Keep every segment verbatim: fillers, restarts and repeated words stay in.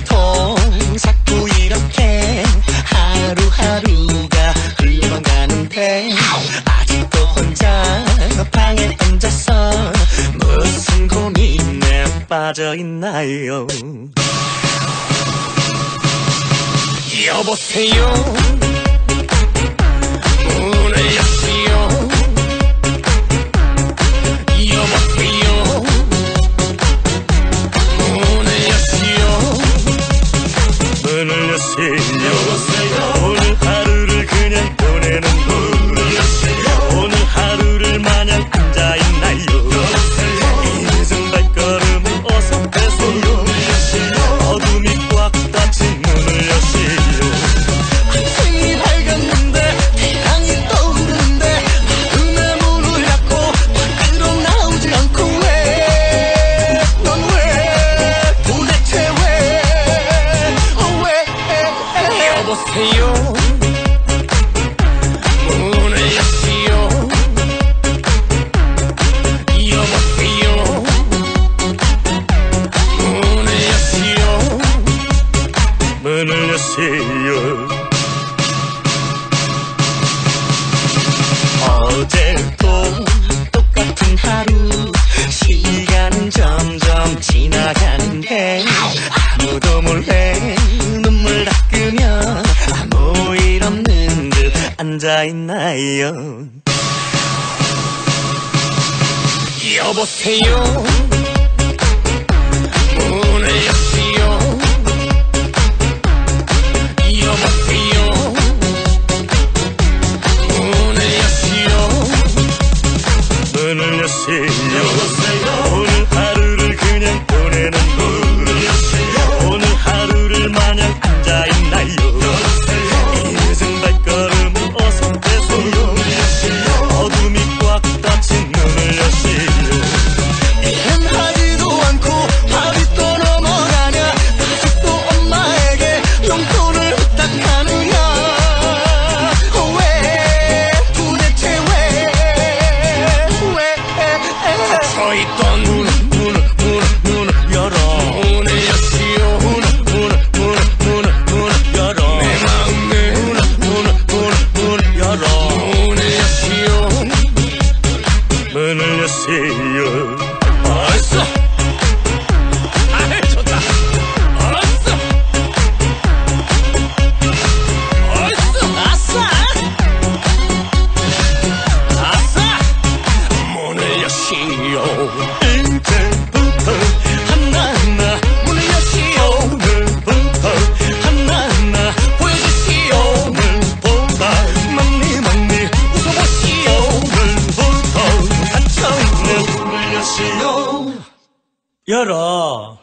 오늘도 자꾸 이렇게 하루하루가 흘러만 가는데 아직도 혼자 방에 앉아서 무슨 고민에 빠져있나요? 여보세요, 문을 여시오. 여보세요, 문을 여시오. 문을 여시오. 오늘 하루를 그냥 보내는 문을 여시오. 오늘 하루를 마냥 앉아있나요? 잊은 발걸음을 어서 빼세요. 어둠이 꽉 닫힌 문을 여시오. 한층이 밝았는데 태양이 떠오르는데 마음의 문을 닫고 밖으로 나오지 않고 왜? 넌 왜? 도대체 왜? 어, 왜? 여보세요, 문을 여시오. 여보세요, 문을 여시오. 문을 여시오. 어제도 똑같은 하루, 시간은 점점 지나가는데 아무도 몰래 눈물 닦으며 아무 일 없는 듯 앉아있나요? 여보세요, 문을 여시오. 여보세요, 문을 여시오. 문을 여시오. 오늘 하루를 그냥 보내는 문을 여시오. 오늘 하루를 마냥 앉아있나요? 잊은 발걸음을 어서 빼세요. 어둠이 꽉 닫힌 문을 여시오. 미안하지도 않고 밥이 또 넘어가냐? 아직도 엄마에게 용돈을 부탁하느냐? 어, 왜? 도대체 왜? 왜? 닫혀있던 문을 문을 문을 문을 열어. 문을 여시오. 문을 문을 문을 문을 문을 열어. 내 마음에 문을 문을 문을 문을 열어. 문을 여시오. 문을 여시오. 어서. 아이, 좋다. 어서. 어서. 아싸. 아싸. 문을 여시오. 이제부터 하나하나 문을 여시오. 오늘부터 하나하나 보여주시오. 오늘보다 많이 많이 웃어보시오. 오늘부터 닫혀있는 문을 여시오. 열어.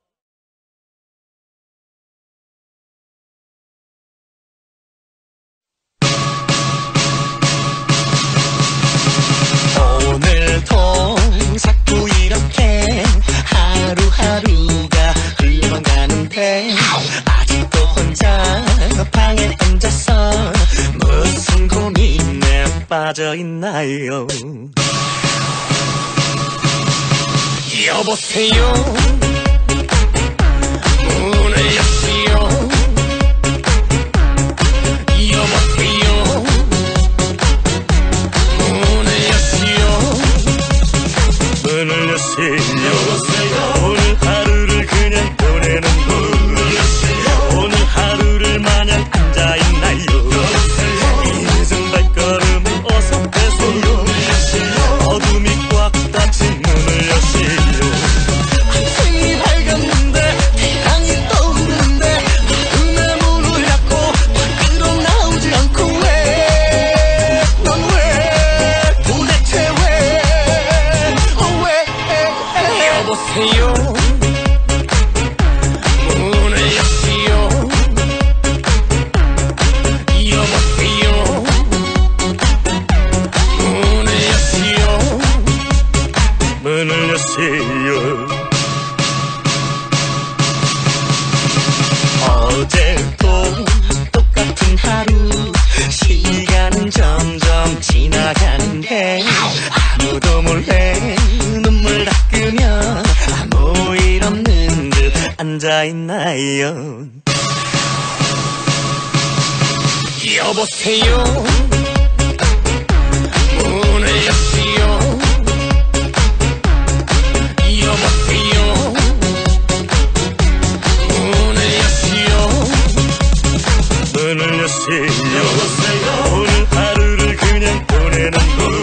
오늘도 자꾸 이렇게 하루하루가 흘러만 가는데 아직도 혼자 방에 앉아서 무슨 고민에 빠져있나요? 여보세요, 문을 여시오. 여보세요, 문을 여시오. 문을 여시오. 오늘 하루를 그냥 보내는 문을 여시오. 오늘 하루를 마냥 앉아있나요? 잊은 발걸음을 어서 빼세요. 어둠이 꽉 닫힌 문을 여시오. 한층이 밝았는데 태양이 떠오르는데 마음의 문을 닫고 밖으로 나오지 않고 왜? 넌 왜? 도대체 왜? 어, 왜? 여보세요, 문을 여시오. 여보세요, 문을 여시오. 문을 여시오. 어제도 똑같은 하루, 시간은 점점 지나가는데 아무도 몰래 눈물 닦으며 아무 일 없는 듯 앉아 혼자 있나요? 여보세요 문을 여시오 여보세요 문을 여시오 문을 여시오 여보세요 오늘 하루를 그냥 보내는 거